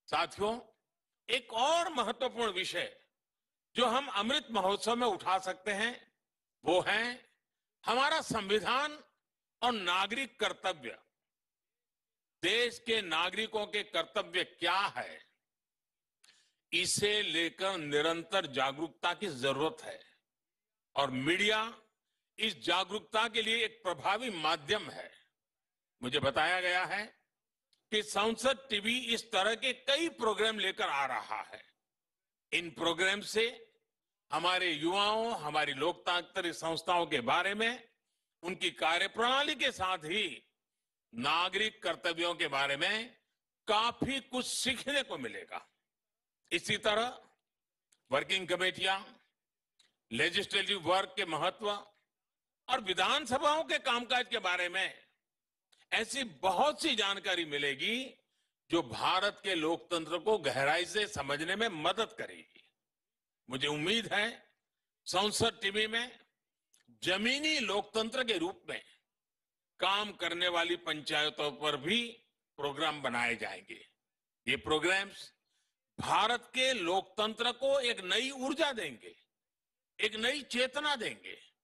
साथियों, एक और महत्वपूर्ण विषय जो हम अमृत महोत्सव में उठा सकते हैं वो है हमारा संविधान और नागरिक कर्तव्य। देश के नागरिकों के कर्तव्य क्या है, इसे लेकर निरंतर जागरूकता की जरूरत है और मीडिया इस जागरूकता के लिए एक प्रभावी माध्यम है। मुझे बताया गया है कि संसद टीवी इस तरह के कई प्रोग्राम लेकर आ रहा है। इन प्रोग्राम से हमारे युवाओं, हमारी लोकतांत्रिक संस्थाओं के बारे में, उनकी कार्यप्रणाली के साथ ही नागरिक कर्तव्यों के बारे में काफी कुछ सीखने को मिलेगा। इसी तरह वर्किंग कमेटियां, लेजिस्लेटिव वर्क के महत्व और विधानसभाओं के कामकाज के बारे में ऐसी बहुत सी जानकारी मिलेगी जो भारत के लोकतंत्र को गहराई से समझने में मदद करेगी। मुझे उम्मीद है संसद टीवी में जमीनी लोकतंत्र के रूप में काम करने वाली पंचायतों पर भी प्रोग्राम बनाए जाएंगे। ये प्रोग्राम्स भारत के लोकतंत्र को एक नई ऊर्जा देंगे, एक नई चेतना देंगे